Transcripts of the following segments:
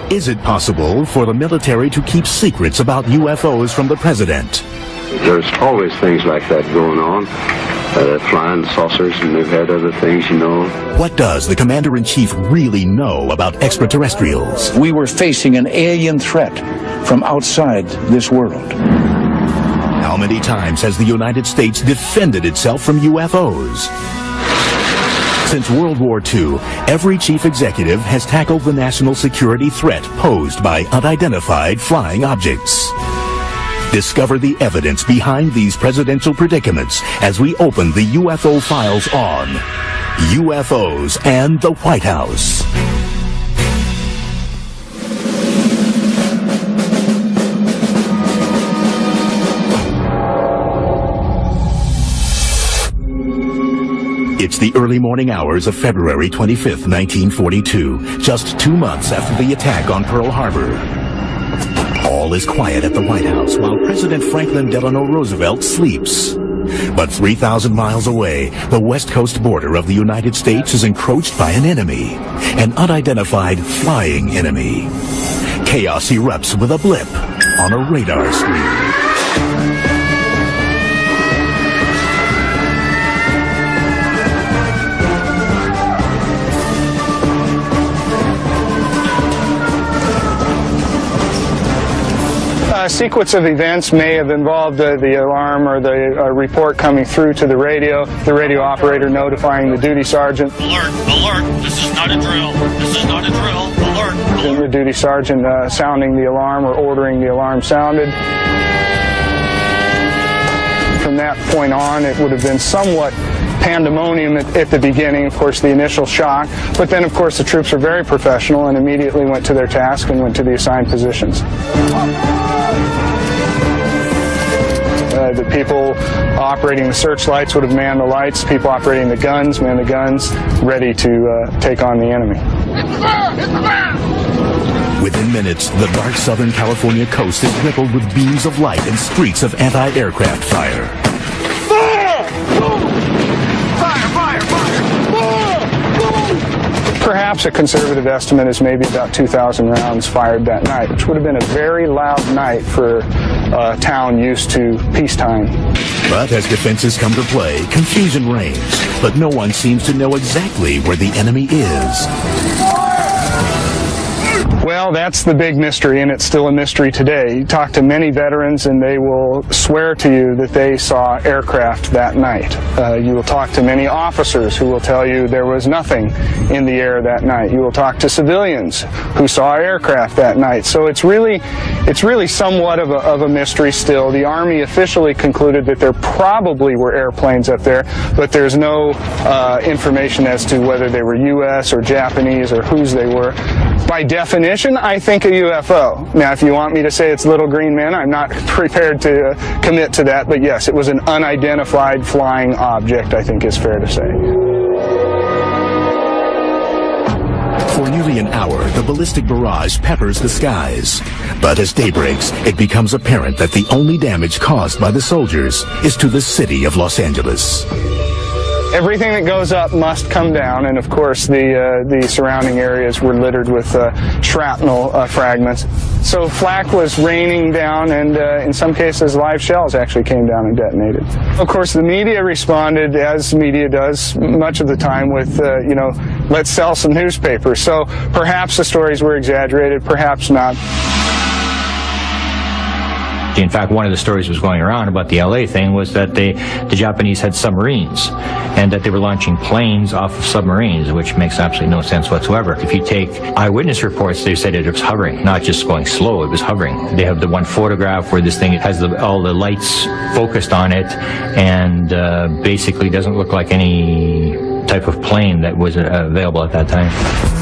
Is it possible for the military to keep secrets about UFOs from the president? There's always things like that going on. Flying saucers, and they've had other things, you know. What does the commander-in-chief really know about extraterrestrials? We were facing an alien threat from outside this world. How many times has the United States defended itself from UFOs? Since World War II, every chief executive has tackled the national security threat posed by unidentified flying objects. Discover the evidence behind these presidential predicaments as we open the UFO files on UFOs and the White House. It's the early morning hours of February 25th, 1942, just 2 months after the attack on Pearl Harbor. All is quiet at the White House while President Franklin Delano Roosevelt sleeps. But 3,000 miles away, the west coast border of the United States is encroached by an enemy, an unidentified flying enemy. Chaos erupts with a blip on a radar screen. A sequence of events may have involved the alarm or the report coming through to the radio operator notifying the duty sergeant. Alert, alert, this is not a drill, this is not a drill, alert, alert. And the duty sergeant sounding the alarm or ordering the alarm sounded. From that point on, it would have been somewhat pandemonium at the beginning, of course, the initial shock, but then, of course, the troops were very professional and immediately went to their task and went to the assigned positions. The people operating the searchlights would have manned the lights, people operating the guns, manned the guns, ready to take on the enemy. Within minutes, the dark Southern California coast is rippled with beams of light and streaks of anti-aircraft fire. Perhaps a conservative estimate is maybe about 2,000 rounds fired that night, which would have been a very loud night for a town used to peacetime. But as defenses come to play, confusion reigns, but no one seems to know exactly where the enemy is. Well, that's the big mystery, and it's still a mystery today. You talk to many veterans, and they will swear to you that they saw aircraft that night. You will talk to many officers who will tell you there was nothing in the air that night. You will talk to civilians who saw aircraft that night. So it's really somewhat of a mystery still. The Army officially concluded that there probably were airplanes up there, but there's no information as to whether they were U.S. or Japanese or whose they were. By definition, I think a UFO. Now, if you want me to say it's little green men, I'm not prepared to commit to that, but yes, it was an unidentified flying object, I think is fair to say. For nearly an hour, the ballistic barrage peppers the skies. But as day breaks, it becomes apparent that the only damage caused by the soldiers is to the city of Los Angeles. Everything that goes up must come down, and of course the surrounding areas were littered with shrapnel fragments. So flak was raining down, and in some cases live shells actually came down and detonated. Of course, the media responded, as media does much of the time, with, you know, let's sell some newspapers. So perhaps the stories were exaggerated, perhaps not. In fact, one of the stories was going around about the LA thing was that the Japanese had submarines and that they were launching planes off of submarines, which makes absolutely no sense whatsoever. If you take eyewitness reports, they said it was hovering, not just going slow, it was hovering. They have the one photograph where this thing has all the lights focused on it and basically doesn't look like any type of plane that was available at that time.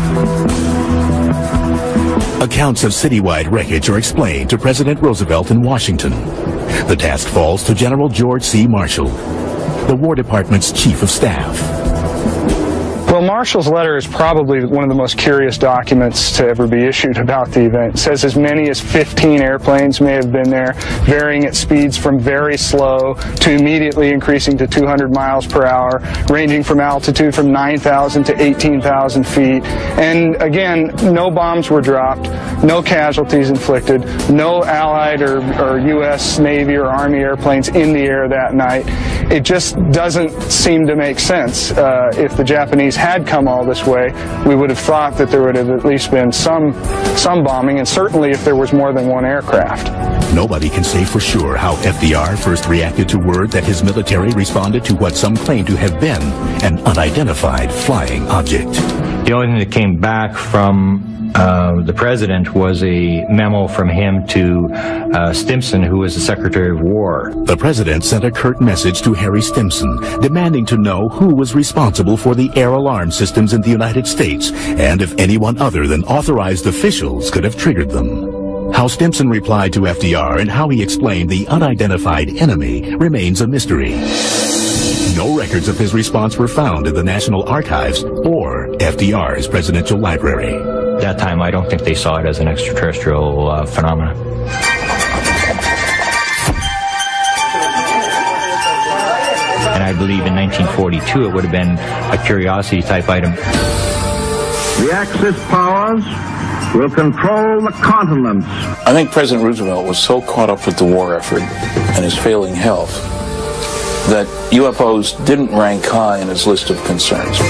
Accounts of citywide wreckage are explained to President Roosevelt in Washington. The task falls to General George C. Marshall, the War Department's Chief of Staff. Well, Marshall's letter is probably one of the most curious documents to ever be issued about the event. It says as many as 15 airplanes may have been there, varying at speeds from very slow to immediately increasing to 200 miles per hour, ranging from altitude from 9,000 to 18,000 feet. And again, no bombs were dropped, no casualties inflicted, no Allied or U.S. Navy or Army airplanes in the air that night. It just doesn't seem to make sense. If the Japanese had come all this way, we would have thought that there would have at least been some bombing, and certainly if there was more than one aircraft. Nobody can say for sure how FDR first reacted to word that his military responded to what some claim to have been an unidentified flying object. The only thing that came back from the president was a memo from him to Stimson, who was the Secretary of War. The president sent a curt message to Harry Stimson, demanding to know who was responsible for the air alarm systems in the United States, and if anyone other than authorized officials could have triggered them. How Stimson replied to FDR and how he explained the unidentified enemy remains a mystery. No records of his response were found in the National Archives or FDR's presidential library. At that time, I don't think they saw it as an extraterrestrial phenomenon. And I believe in 1942 it would have been a curiosity type item. The Axis powers will control the continents. I think President Roosevelt was so caught up with the war effort and his failing health that UFOs didn't rank high in his list of concerns.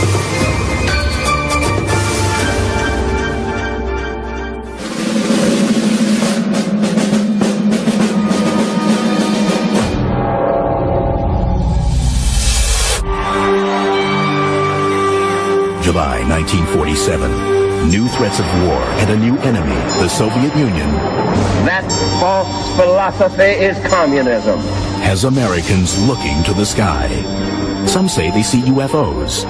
July 1947. New threats of war and a new enemy, the Soviet Union. That false philosophy is communism. Has Americans looking to the sky. Some say they see UFOs.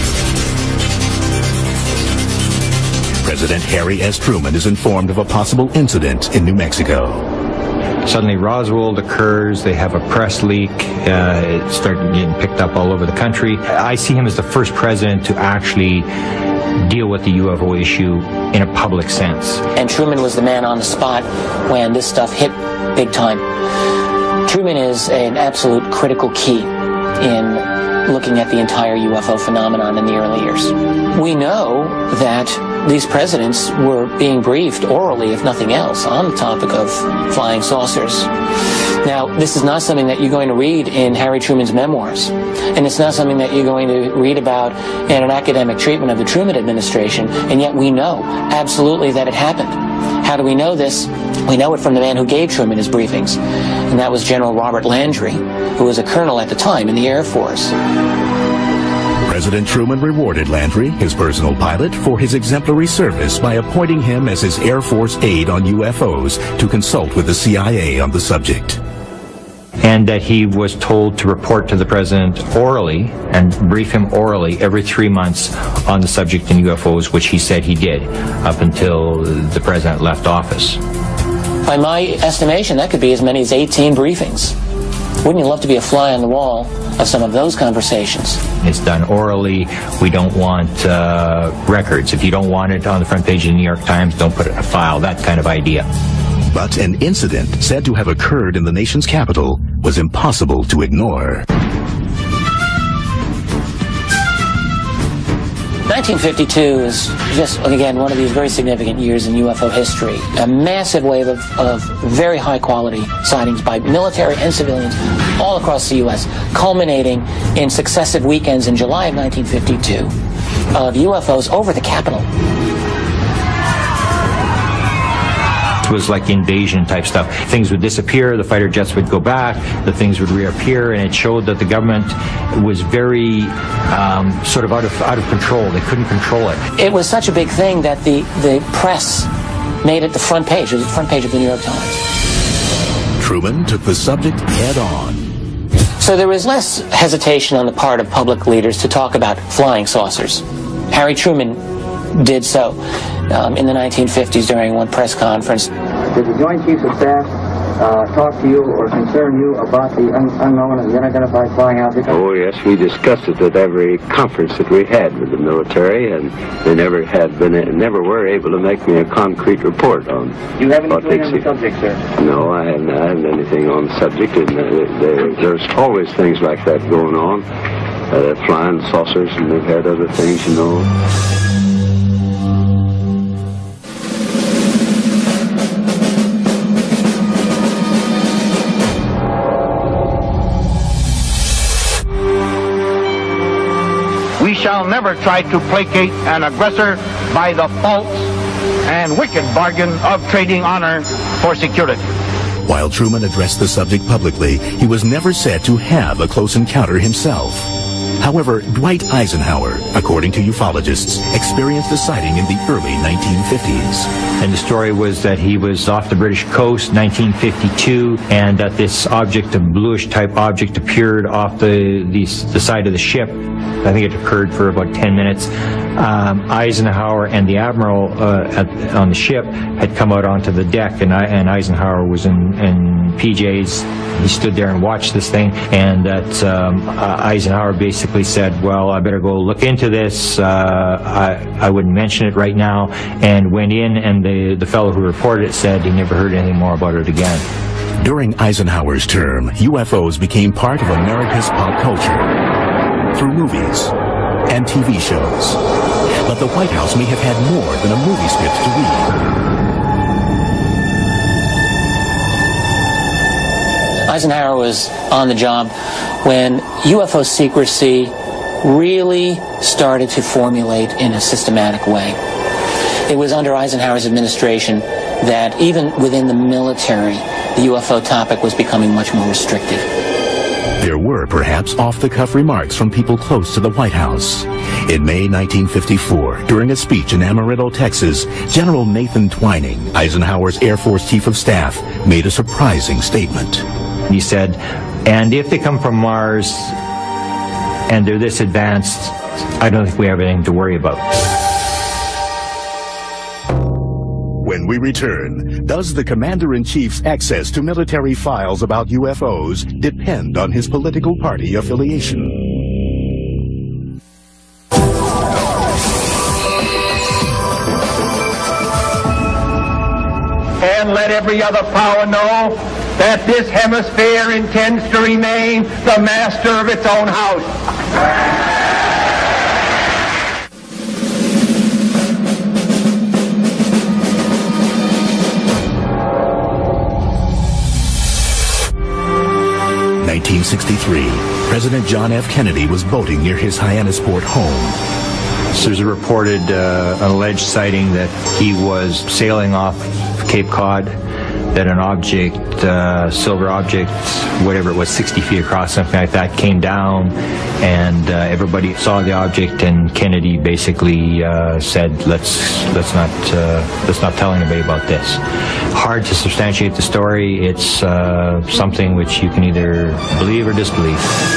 President Harry S. Truman is informed of a possible incident in New Mexico. Suddenly Roswell occurs, they have a press leak, it started getting picked up all over the country. I see him as the first president to actually deal with the UFO issue in a public sense. And Truman was the man on the spot when this stuff hit big time. Truman is an absolute critical key in looking at the entire UFO phenomenon in the early years. We know that these presidents were being briefed orally, if nothing else, on the topic of flying saucers. Now, this is not something that you're going to read in Harry Truman's memoirs, and it's not something that you're going to read about in an academic treatment of the Truman administration, and yet we know absolutely that it happened. How do we know this? We know it from the man who gave Truman his briefings, and that was General Robert Landry, who was a colonel at the time in the Air Force. President Truman rewarded Landry, his personal pilot, for his exemplary service by appointing him as his Air Force aide on UFOs to consult with the CIA on the subject. And that he was told to report to the president orally and brief him orally every 3 months on the subject in UFOs, which he said he did up until the president left office. By my estimation, that could be as many as 18 briefings. Wouldn't you love to be a fly on the wall of some of those conversations? It's done orally. We don't want records. If you don't want it on the front page of the New York Times, don't put it in a file, that kind of idea. But an incident said to have occurred in the nation's capital was impossible to ignore. 1952 is just, again, one of these very significant years in UFO history. A massive wave of very high-quality sightings by military and civilians all across the U.S., culminating in successive weekends in July of 1952 of UFOs over the Capitol. It was like invasion type stuff. Things would disappear, the fighter jets would go back, the things would reappear, and it showed that the government was very sort of out of control. They couldn't control it. It was such a big thing that the press made it the front page. It was the front page of the New York Times. Truman took the subject head on. So there was less hesitation on the part of public leaders to talk about flying saucers. Harry Truman did so in the 1950s during one press conference. Did the Joint Chiefs of Staff talk to you or concern you about the unknown and the unidentified flying object? Oh, yes, we discussed it at every conference that we had with the military, and they never were able to make me a concrete report on. Do you have anything on the subject, sir? No, I haven't anything on the subject, and there's always things like that going on. Flying saucers, and they've had other things, you know. We shall never try to placate an aggressor by the false and wicked bargain of trading honor for security. While Truman addressed the subject publicly, he was never said to have a close encounter himself. However, Dwight Eisenhower, according to ufologists, experienced a sighting in the early 1950s. And the story was that he was off the British coast, 1952, and that this object, a bluish-type object, appeared off the side of the ship. I think it occurred for about 10 minutes. Eisenhower and the admiral on the ship had come out onto the deck, and Eisenhower was in PJs. He stood there and watched this thing, and that Eisenhower basically said, well, I better go look into this. I wouldn't mention it right now, and went in, and the fellow who reported it said he never heard anything more about it again. During Eisenhower's term, UFOs became part of America's pop culture through movies and TV shows. But the White House may have had more than a movie script to read. Eisenhower was on the job when UFO secrecy really started to formulate in a systematic way. It was under Eisenhower's administration that even within the military, the UFO topic was becoming much more restricted. There were perhaps off-the-cuff remarks from people close to the White House. In May 1954, during a speech in Amarillo, Texas, General Nathan Twining, Eisenhower's Air Force Chief of Staff, made a surprising statement. He said, and if they come from Mars and they're this advanced, I don't think we have anything to worry about. When we return, does the Commander-in-Chief's access to military files about UFOs depend on his political party affiliation? And let every other power know that this hemisphere intends to remain the master of its own house. 1963, President John F. Kennedy was boating near his Hyannisport home. So there's a reported, an alleged sighting that he was sailing off Cape Cod, that an object, silver object, whatever it was, 60 feet across, something like that, came down, and everybody saw the object, and Kennedy basically said, let's not tell anybody about this. Hard to substantiate the story. It's something which you can either believe or disbelieve.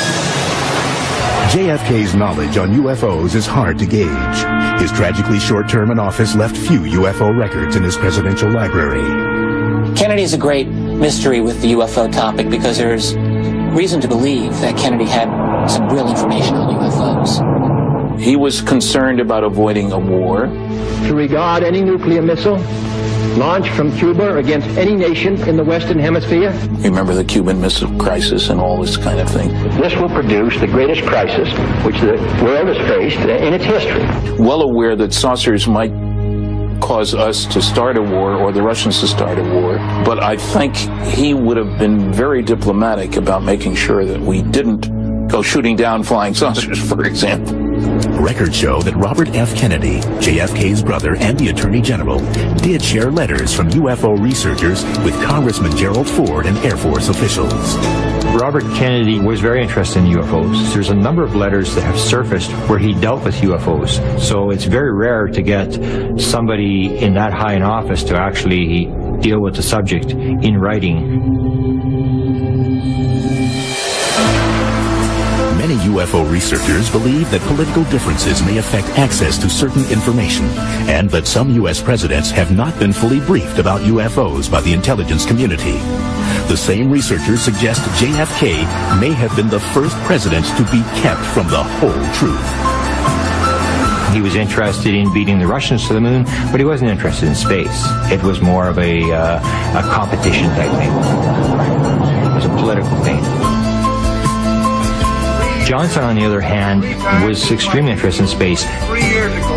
JFK's knowledge on UFOs is hard to gauge. His tragically short term in office left few UFO records in his presidential library. Kennedy is a great mystery with the UFO topic because there's reason to believe that Kennedy had some real information on UFOs. He was concerned about avoiding a war. To regard any nuclear missile launched from Cuba against any nation in the Western Hemisphere. Remember the Cuban Missile Crisis and all this kind of thing. This will produce the greatest crisis which the world has faced in its history. Well aware that saucers might cause us to start a war or the Russians to start a war, but I think he would have been very diplomatic about making sure that we didn't go shooting down flying saucers, for example. Records show that Robert F. Kennedy, JFK's brother and the Attorney General, did share letters from UFO researchers with Congressman Gerald Ford and Air Force officials. Robert Kennedy was very interested in UFOs. There's a number of letters that have surfaced where he dealt with UFOs. So it's very rare to get somebody in that high in office to actually deal with the subject in writing. Many UFO researchers believe that political differences may affect access to certain information, and that some U.S. presidents have not been fully briefed about UFOs by the intelligence community. The same researchers suggest JFK may have been the first president to be kept from the whole truth. He was interested in beating the Russians to the moon, but he wasn't interested in space. It was more of a competition type thing. It was a political thing. Johnson, on the other hand, was extremely interested in space. 3 years ago.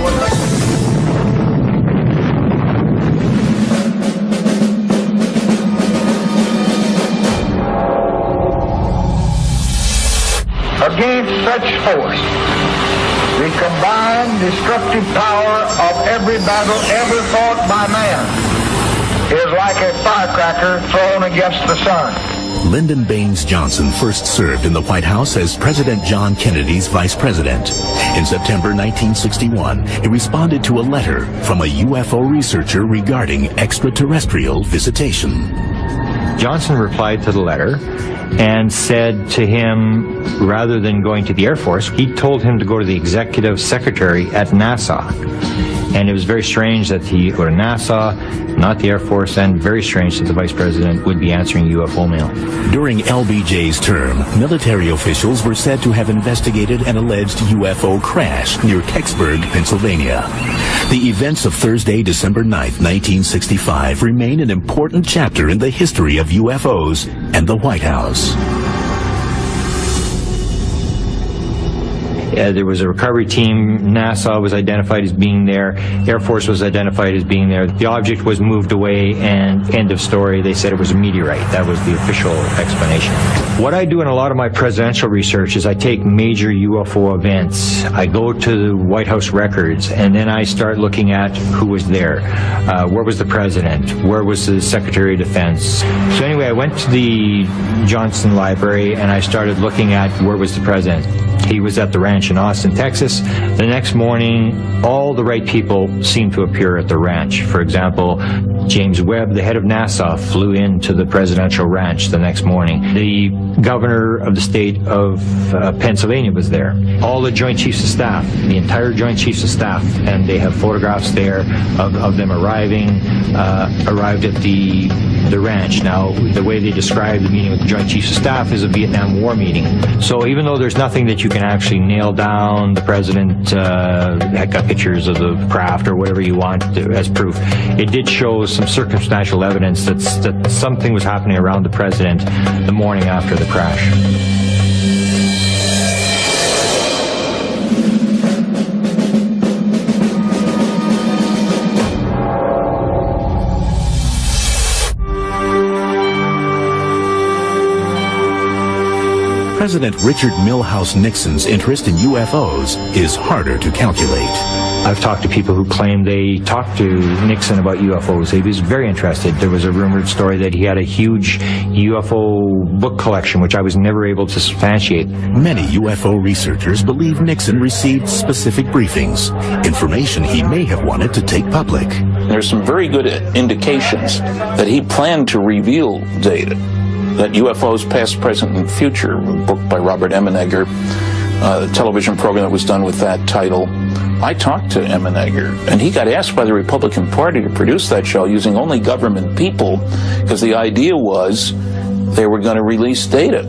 Against such force, the combined destructive power of every battle ever fought by man is like a firecracker thrown against the sun. Lyndon Baines Johnson first served in the White House as President John Kennedy's vice president. In September 1961, he responded to a letter from a UFO researcher regarding extraterrestrial visitation. Johnson replied to the letter and said to him, rather than going to the Air Force, he told him to go to the executive secretary at NASA. And it was very strange that he go to NASA, not the Air Force, and very strange that the Vice President would be answering UFO mail. During LBJ's term, military officials were said to have investigated an alleged UFO crash near Kecksburg, Pennsylvania. The events of Thursday, December 9th, 1965 remain an important chapter in the history of UFOs and the White House. There was a recovery team. NASA was identified as being there. Air Force was identified as being there. The object was moved away, and end of story. They said it was a meteorite. That was the official explanation. What I do in a lot of my presidential research is I take major UFO events. I go to the White House records, and then I start looking at who was there. Where was the president? Where was the Secretary of Defense? So anyway, I went to the Johnson Library, and I started looking at where was the president. He was at the ranch in Austin, Texas. The next morning, all the right people seemed to appear at the ranch. For example, James Webb, the head of NASA, flew into the presidential ranch the next morning. The governor of the state of Pennsylvania was there. All the Joint Chiefs of Staff, the entire Joint Chiefs of Staff, and they have photographs there of them arrived at the ranch. Now, the way they describe the meeting with the Joint Chiefs of Staff is a Vietnam War meeting. So even though there's nothing that you can actually nail down, the president had got pictures of the craft or whatever you want as proof, it did show some circumstantial evidence that something was happening around the president the morning after the crash. President Richard Milhous Nixon's interest in UFOs is harder to calculate. I've talked to people who claim they talked to Nixon about UFOs. He was very interested. There was a rumored story that he had a huge UFO book collection, which I was never able to substantiate. Many UFO researchers believe Nixon received specific briefings, information he may have wanted to take public. There's some very good indications that he planned to reveal data. That UFOs, Past, Present, and Future, a book by Robert Emenegger, the television program that was done with that title. I talked to Emenegger, and he got asked by the Republican Party to produce that show using only government people, because the idea was they were going to release data.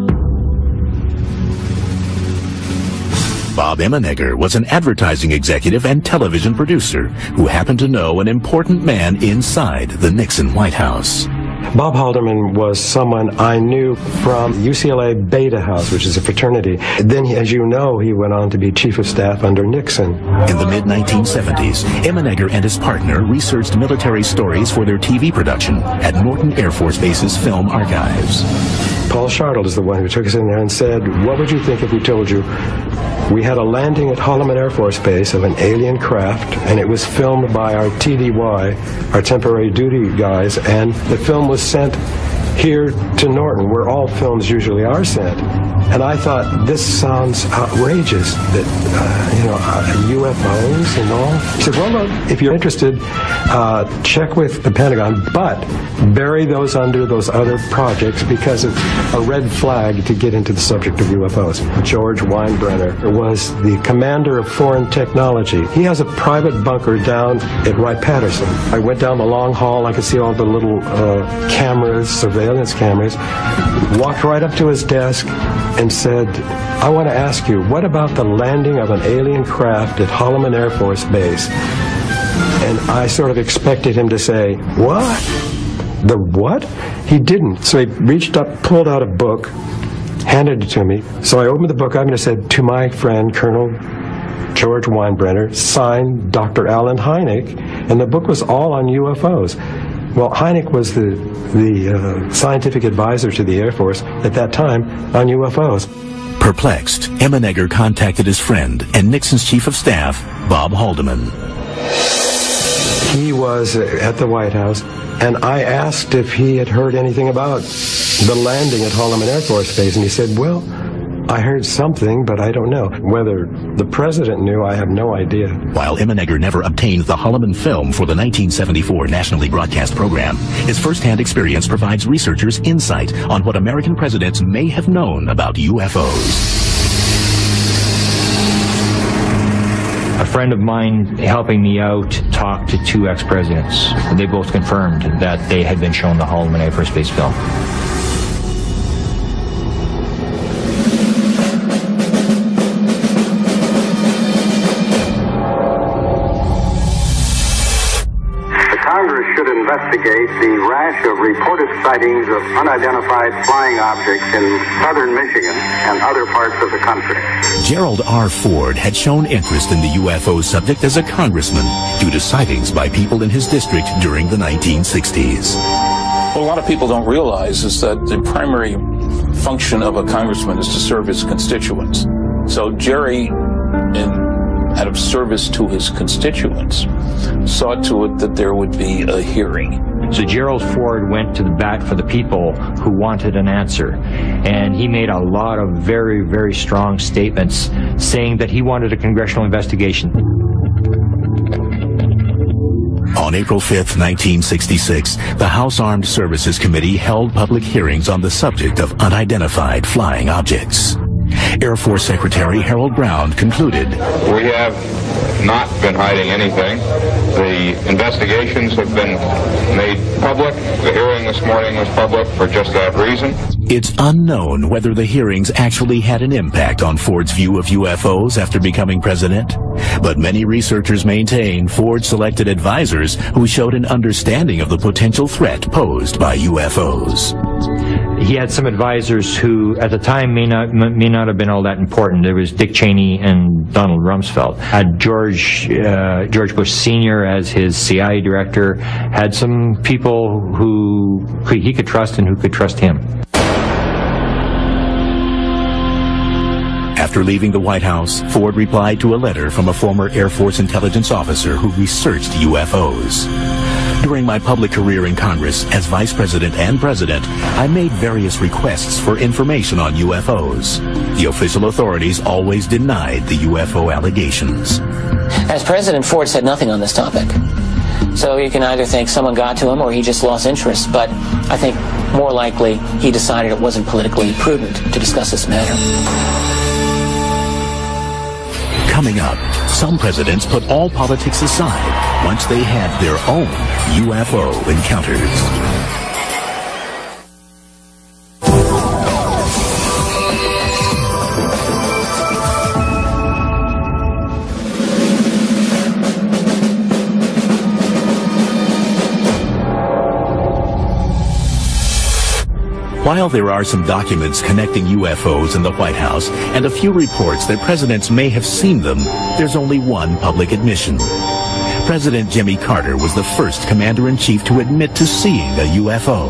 Bob Emenegger was an advertising executive and television producer who happened to know an important man inside the Nixon White House. Bob Haldeman was someone I knew from UCLA Beta House, which is a fraternity. Then, as you know, he went on to be chief of staff under Nixon. In the mid-1970s, Emenegger and his partner researched military stories for their TV production at Norton Air Force Base's film archives. Paul Shartle is the one who took us in there and said, what would you think if we told you we had a landing at Holloman Air Force Base of an alien craft, and it was filmed by our TDY, our temporary duty guys, and the film was sent here to Norton, where all films usually are sent. And I thought, this sounds outrageous, that, UFOs and all. He said, well, look, if you're interested, check with the Pentagon, but bury those under those other projects because it's a red flag to get into the subject of UFOs. George Weinbrenner was the commander of foreign technology. He has a private bunker down at Wright-Patterson. I went down the long hall, I could see all the little cameras, surveillance surveillance cameras, walked right up to his desk and said, I want to ask you, what about the landing of an alien craft at Holloman Air Force Base? And I sort of expected him to say, what? The what? He didn't. So he reached up, pulled out a book, handed it to me. So I opened the book up and it said, to my friend, Colonel George Weinbrenner, signed Dr. Alan Hynek, and the book was all on UFOs. Well, Hynek was the scientific advisor to the Air Force at that time on UFOs. Perplexed, Emenegger contacted his friend and Nixon's chief of staff, Bob Haldeman. He was at the White House, and I asked if he had heard anything about the landing at Holloman Air Force Base, and he said, well, I heard something, but I don't know. Whether the president knew, I have no idea. While Emenegger never obtained the Holloman film for the 1974 nationally broadcast program, his first-hand experience provides researchers insight on what American presidents may have known about UFOs. A friend of mine helping me out talked to two ex-presidents. They both confirmed that they had been shown the Holloman Air Force Base film. Congress should investigate the rash of reported sightings of unidentified flying objects in southern Michigan and other parts of the country. Gerald R. Ford had shown interest in the UFO subject as a congressman due to sightings by people in his district during the 1960s. What a lot of people don't realize is that the primary function of a congressman is to serve his constituents. So Jerry, out of service to his constituents, saw to it that there would be a hearing. So Gerald Ford went to the bat for the people who wanted an answer, and he made a lot of very, very strong statements saying that he wanted a congressional investigation. On April 5th, 1966, the House Armed Services Committee held public hearings on the subject of unidentified flying objects. Air Force Secretary Harold Brown concluded, we have not been hiding anything. The investigations have been made public. The hearing this morning was public for just that reason. It's unknown whether the hearings actually had an impact on Ford's view of UFOs after becoming president, but many researchers maintain Ford selected advisors who showed an understanding of the potential threat posed by UFOs. He had some advisors who, at the time, may not have been all that important. There was Dick Cheney and Donald Rumsfeld. Had George Bush Sr. as his CIA director. Had some people who he could trust and who could trust him. After leaving the White House, Ford replied to a letter from a former Air Force intelligence officer who researched UFOs. During my public career in Congress as Vice President and President, I made various requests for information on UFOs. The official authorities always denied the UFO allegations. As President, Ford said nothing on this topic. So you can either think someone got to him or he just lost interest, but I think more likely he decided it wasn't politically prudent to discuss this matter. Coming up, some presidents put all politics aside once they had their own UFO encounters. While there are some documents connecting UFOs in the White House and a few reports that presidents may have seen them, there's only one public admission. President Jimmy Carter was the first commander-in-chief to admit to seeing a UFO.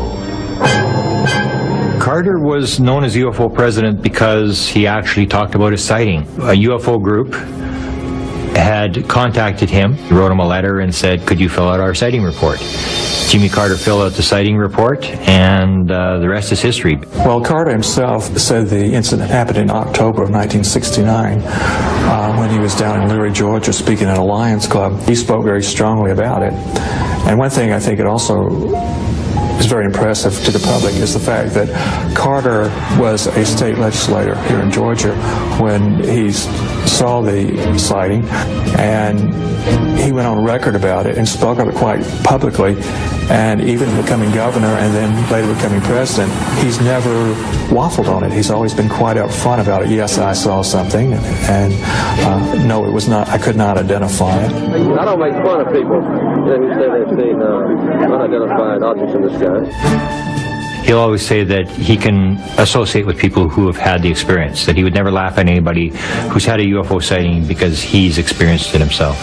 Carter was known as UFO president because he actually talked about his sighting. A UFO group had contacted him, wrote him a letter and said, could you fill out our sighting report? Jimmy Carter filled out the sighting report, and the rest is history. Well, Carter himself said the incident happened in October of 1969 when he was down in Leary, Georgia, speaking at a Lions Club. He spoke very strongly about it. And one thing I think it also is very impressive to the public is the fact that Carter was a state legislator here in Georgia when he's saw the sighting, and he went on record about it and spoke of it quite publicly. And even becoming governor and then later becoming president, he's never waffled on it. He's always been quite upfront about it. Yes, I saw something, and no, it was not. I could not identify it. I don't make fun of people who say they've seen unidentified objects in the sky. He'll always say that he can associate with people who have had the experience, that he would never laugh at anybody who's had a UFO sighting because he's experienced it himself.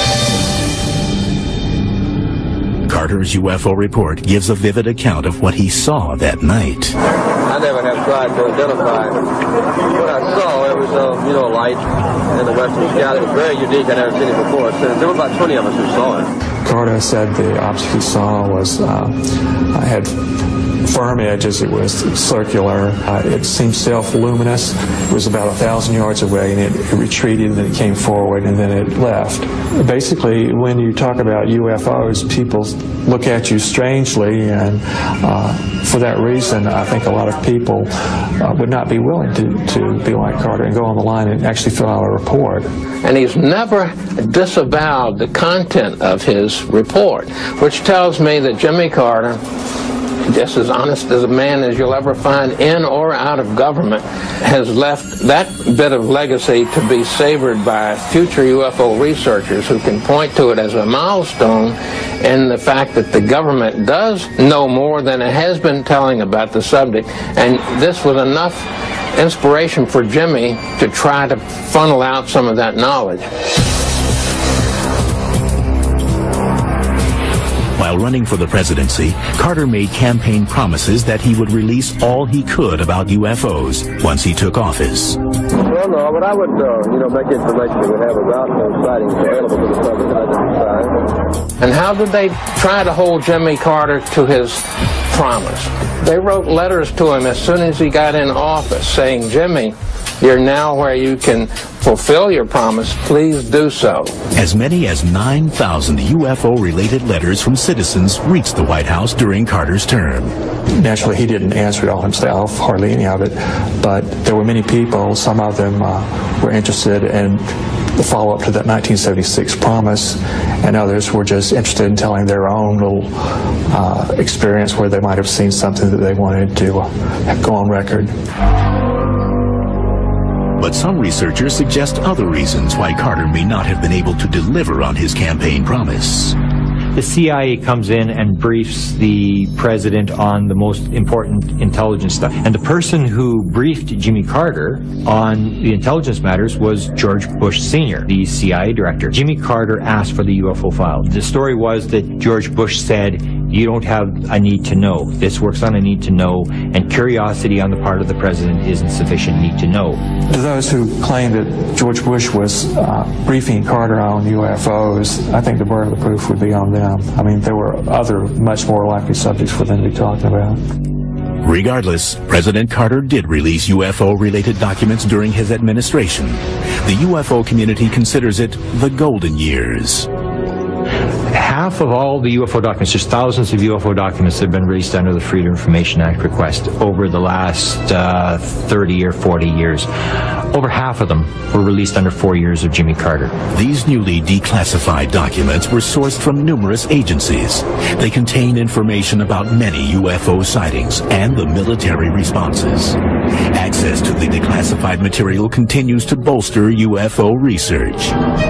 Carter's UFO report gives a vivid account of what he saw that night. I never have tried to identify what I saw. It was, light in the western sky. It was very unique. I never seen it before. So there were about 20 of us who saw it. Carter said the object he saw was had firm edges. It was circular. It seemed self-luminous. It was about 1,000 yards away, and it retreated, and then it came forward, and then it left. Basically, when you talk about UFOs, people look at you strangely, and for that reason, I think a lot of people would not be willing to be like Carter and go on the line and actually fill out a report. And he's never disavowed the content of his report, which tells me that Jimmy Carter, just as honest as a man as you'll ever find in or out of government, has left that bit of legacy to be savored by future UFO researchers who can point to it as a milestone in the fact that the government does know more than it has been telling about the subject. And this was enough inspiration for Jimmy to try to funnel out some of that knowledge. While running for the presidency, Carter made campaign promises that he would release all he could about UFOs once he took office. Well, no, but I would, make information we have about those sightings available to the public and identify. And how did they try to hold Jimmy Carter to his promise? They wrote letters to him as soon as he got in office saying, Jimmy, you're now where you can fulfill your promise. Please do so. As many as 9,000 UFO-related letters from citizens reached the White House during Carter's term. Naturally, he didn't answer it all himself, hardly any of it, but there were many people, some of them were interested in the follow-up to that 1976 promise, and others were just interested in telling their own little experience where they might have seen something that they wanted to go on record. But some researchers suggest other reasons why Carter may not have been able to deliver on his campaign promise. The CIA comes in and briefs the president on the most important intelligence stuff. And the person who briefed Jimmy Carter on the intelligence matters was George Bush Sr., the CIA director. Jimmy Carter asked for the UFO file. The story was that George Bush said, you don't have a need to know. This works on a need to know, and curiosity on the part of the president isn't sufficient need to know. To those who claim that George Bush was briefing Carter on UFOs, I think the burden of the proof would be on them. I mean, there were other much more likely subjects for them to be talking about. Regardless, President Carter did release UFO-related documents during his administration. The UFO community considers it the golden years. Half of all the UFO documents, there's thousands of UFO documents that have been released under the Freedom of Information Act request over the last 30 or 40 years. Over half of them were released under 4 years of Jimmy Carter. These newly declassified documents were sourced from numerous agencies. They contain information about many UFO sightings and the military responses. Access to the declassified material continues to bolster UFO research.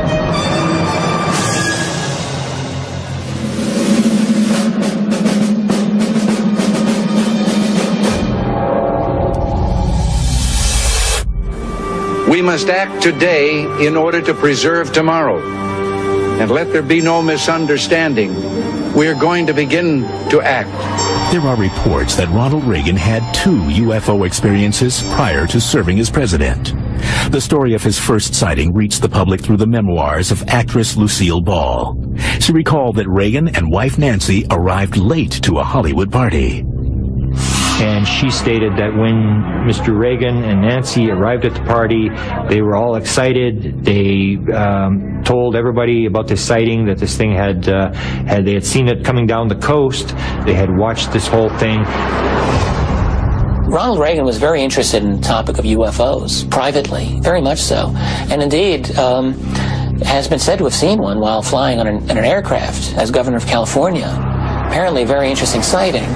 We must act today in order to preserve tomorrow. And let there be no misunderstanding. We are going to begin to act. There are reports that Ronald Reagan had 2 UFO experiences prior to serving as president. The story of his first sighting reached the public through the memoirs of actress Lucille Ball. She recalled that Reagan and wife Nancy arrived late to a Hollywood party. And she stated that when Mr. Reagan and Nancy arrived at the party, they were all excited. They told everybody about this sighting, that this thing they had seen it coming down the coast. They had watched this whole thing. Ronald Reagan was very interested in the topic of UFOs, privately, very much so. And indeed, has been said to have seen one while flying on an aircraft as governor of California. Apparently a very interesting sighting.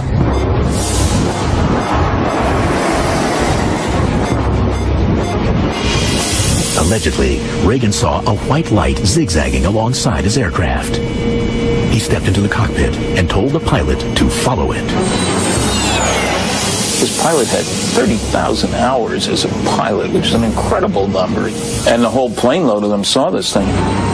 Allegedly, Reagan saw a white light zigzagging alongside his aircraft. He stepped into the cockpit and told the pilot to follow it. This pilot had 30,000 hours as a pilot, which is an incredible number. And the whole plane load of them saw this thing.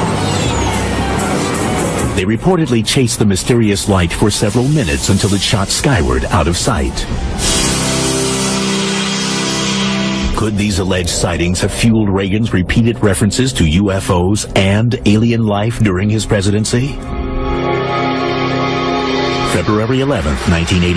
They reportedly chased the mysterious light for several minutes until it shot skyward out of sight. Could these alleged sightings have fueled Reagan's repeated references to UFOs and alien life during his presidency? February 11th,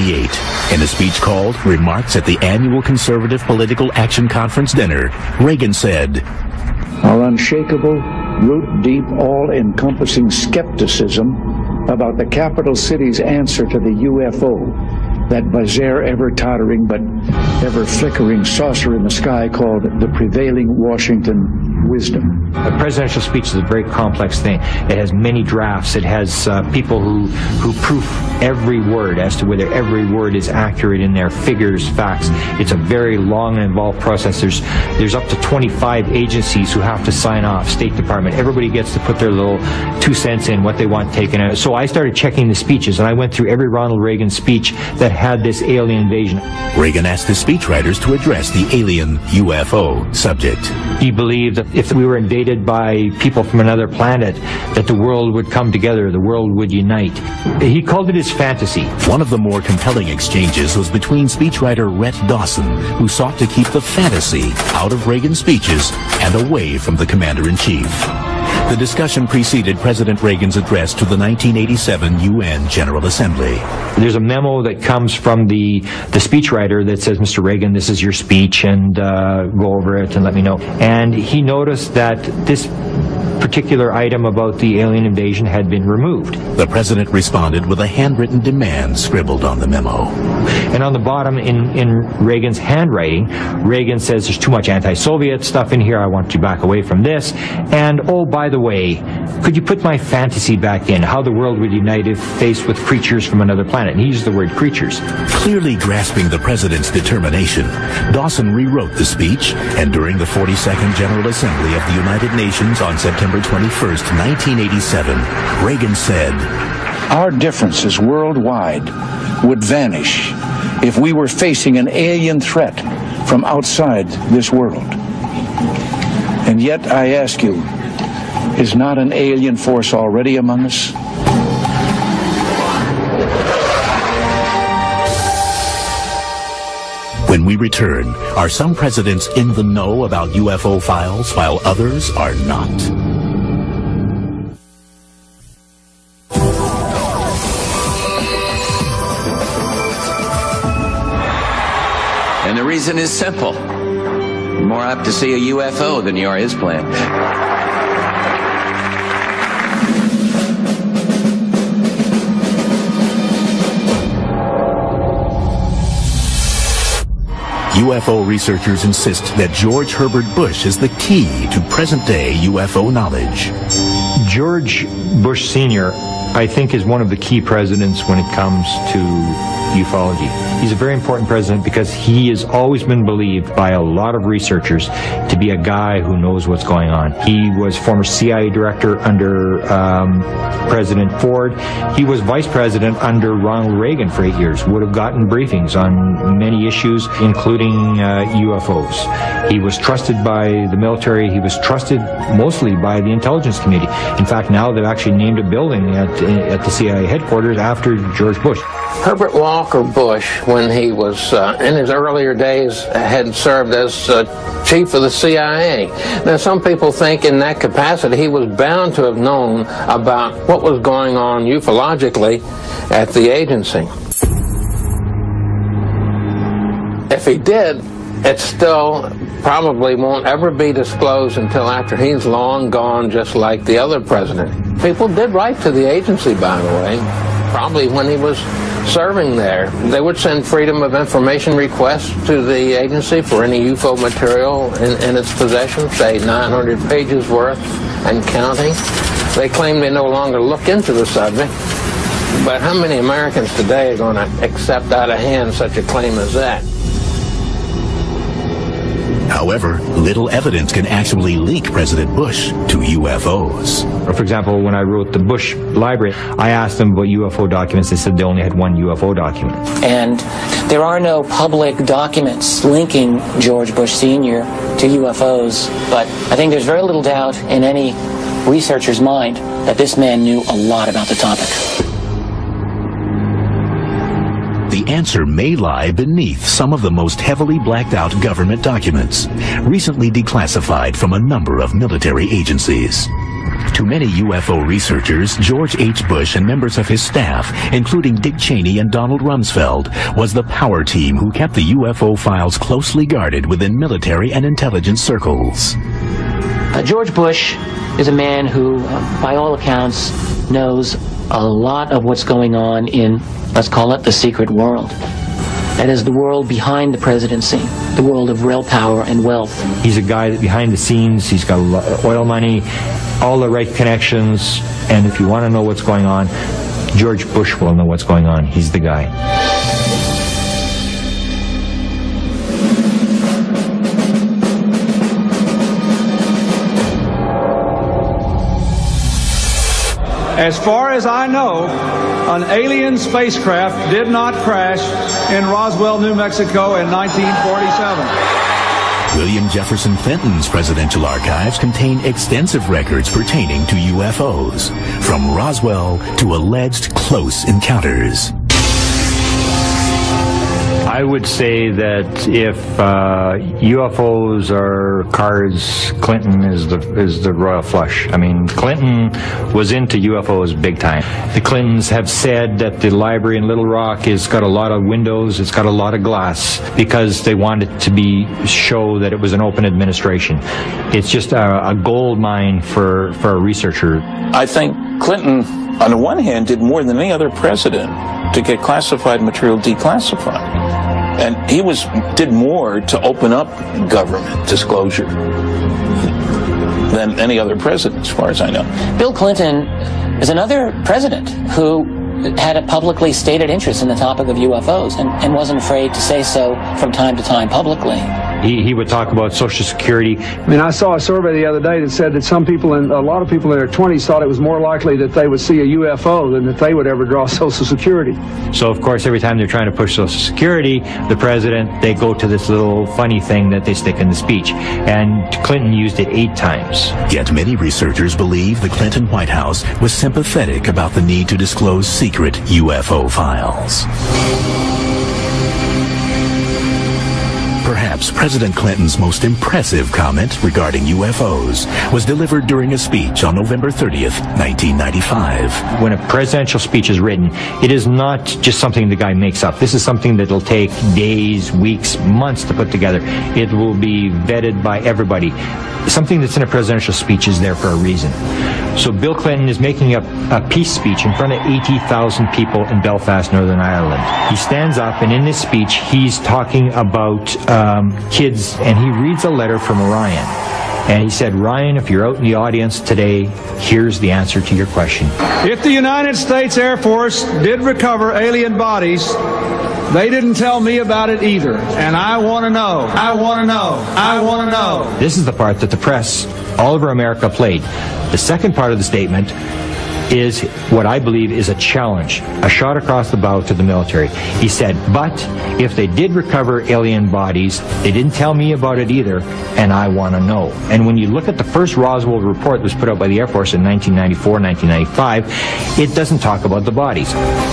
1988, in a speech called Remarks at the Annual Conservative Political Action Conference Dinner, Reagan said, "Our unshakable, root-deep, all-encompassing skepticism about the capital city's answer to the UFO, that bizarre, ever-tottering but ever-flickering saucer in the sky called the prevailing Washington wisdom." A presidential speech is a very complex thing. It has many drafts. It has people who proof every word as to whether every word is accurate in their figures, facts. It's a very long and involved process. There's up to 25 agencies who have to sign off, State Department. Everybody gets to put their little 2 cents in, what they want taken out. So I started checking the speeches, and I went through every Ronald Reagan speech that had this alien invasion. Reagan asked his speechwriters to address the alien UFO subject. He believed that if we were invaded by people from another planet, that the world would come together, the world would unite. He called it his fantasy. One of the more compelling exchanges was between speechwriter Rhett Dawson, who sought to keep the fantasy out of Reagan's speeches and away from the commander-in-chief. The discussion preceded President Reagan's address to the 1987 UN General Assembly. There's a memo that comes from the speechwriter that says, "Mr. Reagan, this is your speech, and go over it and let me know." And he noticed that this particular item about the alien invasion had been removed. The president responded with a handwritten demand scribbled on the memo. And on the bottom, in Reagan's handwriting, Reagan says, "There's too much anti-Soviet stuff in here. I want you back away from this. And, oh, by the way, could you put my fantasy back in, how the world would unite if faced with creatures from another planet?" And he used the word creatures. Clearly grasping the president's determination, Dawson rewrote the speech, and during the 42nd General Assembly of the United Nations on September 21st, 1987, Reagan said, "Our differences worldwide would vanish if we were facing an alien threat from outside this world. And yet, I ask you, is not an alien force already among us?" When we return, are some presidents in the know about UFO files while others are not? And the reason is simple. You're more apt to see a UFO than you are his plan. UFO researchers insist that George Herbert Bush is the key to present-day UFO knowledge. George Bush Sr., I think, is one of the key presidents when it comes to ufology. He's a very important president because he has always been believed by a lot of researchers to be a guy who knows what's going on. He was former CIA director under President Ford. He was vice president under Ronald Reagan for 8 years, would have gotten briefings on many issues, including UFOs. He was trusted by the military. He was trusted mostly by the intelligence community. In fact, now they've actually named a building at the CIA headquarters after George Bush. Herbert Walker Bush, when he was in his earlier days, had served as chief of the CIA. Now, some people think in that capacity he was bound to have known about what was going on ufologically at the agency. If he did, it still probably won't ever be disclosed until after he's long gone, just like the other president. People did write to the agency, by the way, probably when he was serving there. They would send Freedom of Information requests to the agency for any UFO material in its possession, say 900 pages worth and counting. They claim they no longer look into the subject, but how many Americans today are going to accept out of hand such a claim as that? However, little evidence can actually link President Bush to UFOs. For example, when I wrote the Bush Library, I asked them about UFO documents. They said they only had one UFO document. And there are no public documents linking George Bush Sr. to UFOs, but I think there's very little doubt in any researcher's mind that this man knew a lot about the topic. The answer may lie beneath some of the most heavily blacked out government documents, recently declassified from a number of military agencies. To many UFO researchers, George H. Bush and members of his staff, including Dick Cheney and Donald Rumsfeld, was the power team who kept the UFO files closely guarded within military and intelligence circles. George Bush is a man who, by all accounts, knows a lot of what's going on in, let's call it, the secret world. That is the world behind the presidency, the world of real power and wealth. He's a guy that behind the scenes, he's got a lot of oil money, all the right connections, and if you want to know what's going on, George Bush will know what's going on. He's the guy. As far as I know, an alien spacecraft did not crash in Roswell, New Mexico in 1947. William Jefferson Clinton's presidential archives contain extensive records pertaining to UFOs, from Roswell to alleged close encounters. I would say that if UFOs are cards, Clinton is the royal flush. I mean, Clinton was into UFOs big time. The Clintons have said that the library in Little Rock has got a lot of windows, it's got a lot of glass, because they wanted to show that it was an open administration. It's just a gold mine for a researcher. I think Clinton, on the one hand, did more than any other president to get classified material declassified. And he did more to open up government disclosure than any other president, as far as I know. Bill Clinton is another president who had a publicly stated interest in the topic of UFOs and wasn't afraid to say so from time to time publicly. He would talk about Social Security. I mean, I saw a survey the other day that said that a lot of people in their 20s thought it was more likely that they would see a UFO than that they would ever draw Social Security. So, of course, every time they're trying to push Social Security, the president, they go to this little funny thing that they stick in the speech. And Clinton used it 8 times. Yet many researchers believe the Clinton White House was sympathetic about the need to disclose secret UFO files. Perhaps President Clinton's most impressive comment regarding UFOs was delivered during a speech on November 30th, 1995. When a presidential speech is written, it is not just something the guy makes up. This is something that will take days, weeks, months to put together. It will be vetted by everybody. Something that's in a presidential speech is there for a reason. So Bill Clinton is making up a peace speech in front of 80,000 people in Belfast, Northern Ireland. He stands up, and in this speech, he's talking about kids, and he reads a letter from Ryan. And he said, Ryan, if you're out in the audience today, here's the answer to your question. If the United States Air Force did recover alien bodies, they didn't tell me about it either. And I want to know. I want to know. I want to know. This is the part that the press all over America played. The second part of the statement is what I believe is a challenge, a shot across the bow to the military. He said, but if they did recover alien bodies, they didn't tell me about it either, and I want to know. And when you look at the first Roswell report that was put out by the Air Force in 1994, 1995, it doesn't talk about the bodies.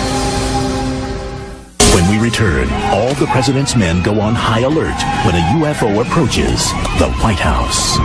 When we return, all the president's men go on high alert when a UFO approaches the White House.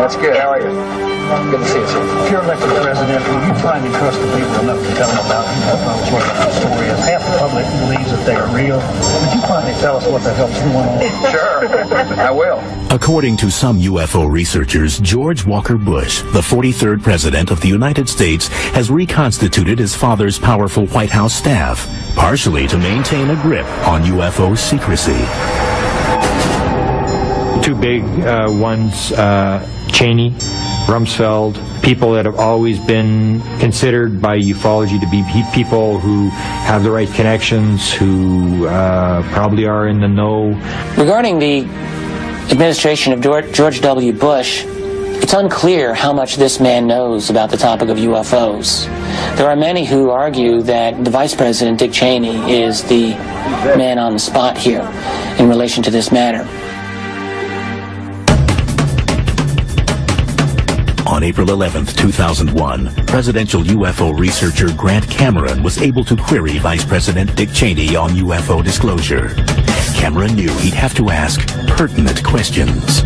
That's good. How are you? Good to see you, sir. If you're elected president, will you find and trust the people enough to tell them about UFOs, what the story is? Half the public believes that they are real. Would you finally tell us what the hell's going on? Sure, I will. According to some UFO researchers, George Walker Bush, the 43rd President of the United States, has reconstituted his father's powerful White House staff, partially to maintain a grip on UFO secrecy. Two big ones, Cheney, Rumsfeld, people that have always been considered by ufology to be people who have the right connections, who probably are in the know. Regarding the administration of George W. Bush, it's unclear how much this man knows about the topic of UFOs. There are many who argue that the Vice President, Dick Cheney, is the man on the spot here in relation to this matter. On April 11, 2001, presidential UFO researcher Grant Cameron was able to query Vice President Dick Cheney on UFO disclosure. Cameron knew he'd have to ask pertinent questions.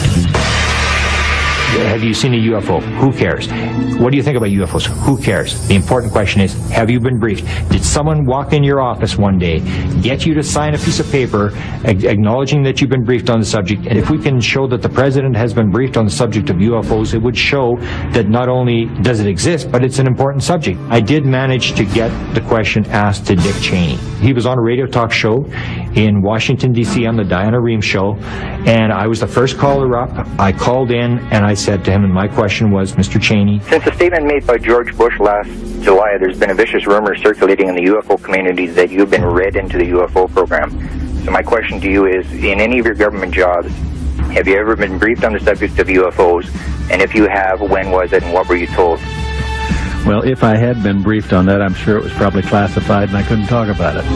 Have you seen a UFO? Who cares? What do you think about UFOs? Who cares? The important question is, have you been briefed? Did someone walk in your office one day, get you to sign a piece of paper acknowledging that you've been briefed on the subject? And if we can show that the president has been briefed on the subject of UFOs, it would show that not only does it exist, but it's an important subject. I did manage to get the question asked to Dick Cheney. He was on a radio talk show in Washington, D.C. on the Diana Rehm show, and I was the first caller up. I called in and I said to him, and my question was, Mr. Cheney. Since a statement made by George Bush last July, there's been a vicious rumor circulating in the UFO community that you've been read into the UFO program. So my question to you is, in any of your government jobs, have you ever been briefed on the subject of UFOs? And if you have, when was it and what were you told? Well, if I had been briefed on that, I'm sure it was probably classified and I couldn't talk about it.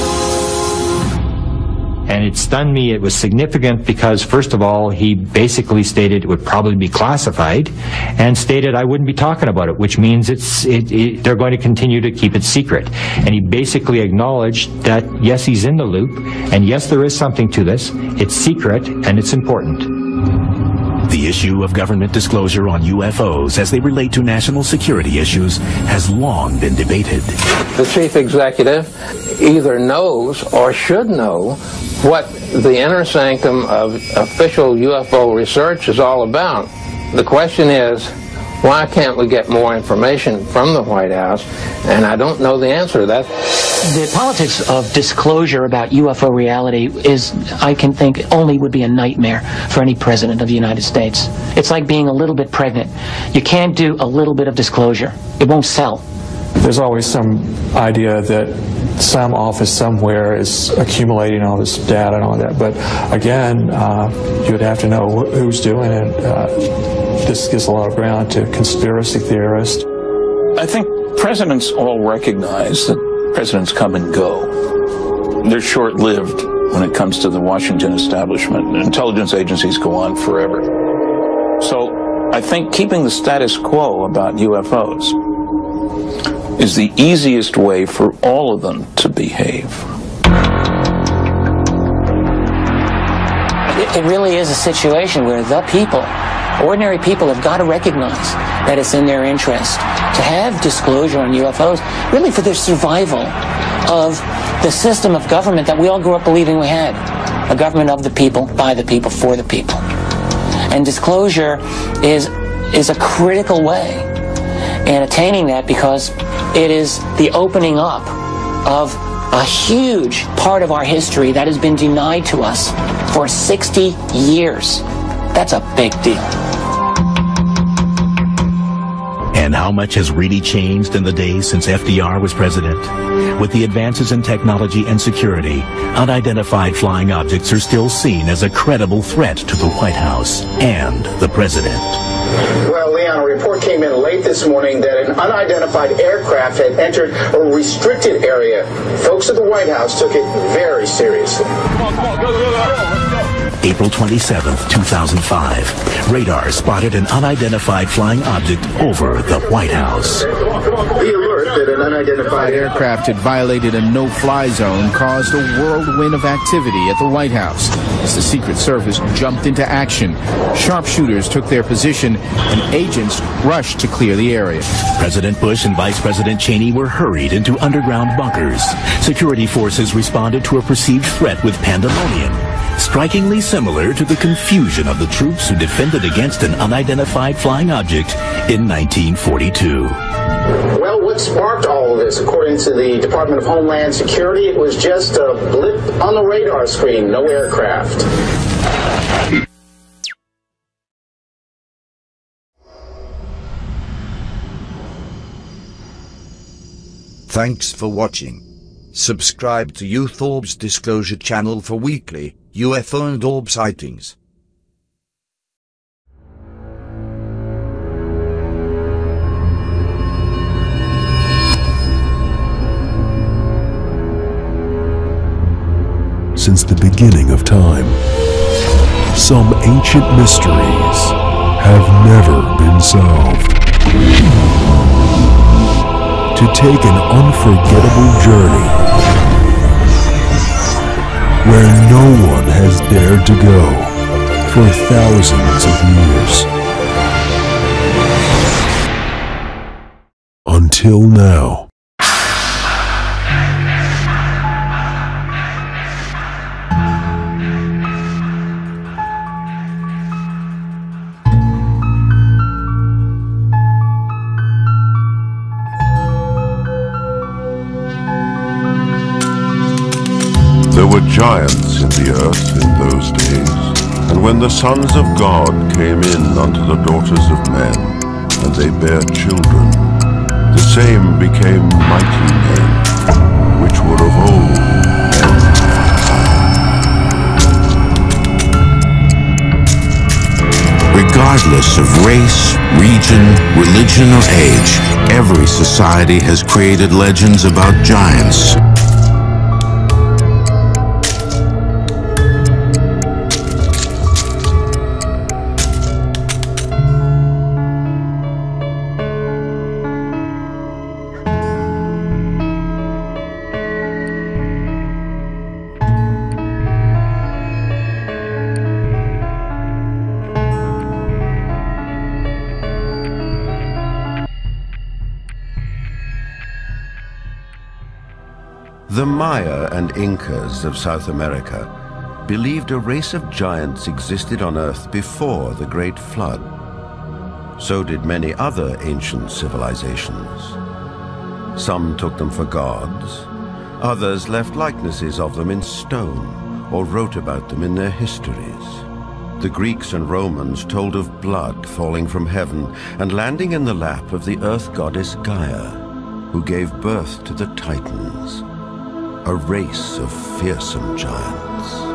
And it stunned me. It was significant because, first of all, he basically stated it would probably be classified and stated I wouldn't be talking about it, which means they're going to continue to keep it secret. And he basically acknowledged that, yes, he's in the loop, and yes, there is something to this. It's secret, and it's important. The issue of government disclosure on UFOs as they relate to national security issues has long been debated. The chief executive either knows or should know what the inner sanctum of official UFO research is all about. The question is, why can't we get more information from the White House? And I don't know the answer to that. The politics of disclosure about UFO reality is, I can think, only would be a nightmare for any president of the United States. It's like being a little bit pregnant. You can't do a little bit of disclosure. It won't sell. There's always some idea that some office somewhere is accumulating all this data and all that. But again, you would have to know who's doing it. This gives a lot of ground to conspiracy theorists. I think presidents all recognize that presidents come and go. They're short-lived when it comes to the Washington establishment. Intelligence agencies go on forever. So I think keeping the status quo about UFOs is the easiest way for all of them to behave. It really is a situation where the people, ordinary people, have got to recognize that it's in their interest to have disclosure on UFOs, really for the survival of the system of government that we all grew up believing we had. A government of the people, by the people, for the people. And disclosure is a critical way in attaining that, because it is the opening up of a huge part of our history that has been denied to us for 60 years. That's a big deal. And how much has really changed in the days since FDR was president? With the advances in technology and security, unidentified flying objects are still seen as a credible threat to the White House and the president. Well, Leon, a report came in late this morning that an unidentified aircraft had entered a restricted area. Folks at the White House took it very seriously. Come on, go, go, go, go. Let's go. April 27, 2005. Radar spotted an unidentified flying object over the White House. The alert that an unidentified aircraft had violated a no-fly zone caused a whirlwind of activity at the White House as the Secret Service jumped into action. Sharpshooters took their position and agents rushed to clear the area. President Bush and Vice President Cheney were hurried into underground bunkers. Security forces responded to a perceived threat with pandemonium, strikingly similar to the confusion of the troops who defended against an unidentified flying object in 1942. Well, what sparked all of this? According to the Department of Homeland Security, it was just a blip on the radar screen, no aircraft. Thanks for watching. Subscribe to Youth Orb's Disclosure channel for weekly UFO and orb sightings. Since the beginning of time, some ancient mysteries have never been solved. To take an unforgettable journey where no one has dared to go for thousands of years. Until now. There were giants in the earth in those days, and when the sons of God came in unto the daughters of men, and they bare children, the same became mighty men, which were of old men. Regardless of race, region, religion, or age, every society has created legends about giants. The Maya and Incas of South America believed a race of giants existed on Earth before the Great Flood. So did many other ancient civilizations. Some took them for gods, others left likenesses of them in stone or wrote about them in their histories. The Greeks and Romans told of blood falling from heaven and landing in the lap of the earth goddess Gaia, who gave birth to the Titans, a race of fearsome giants.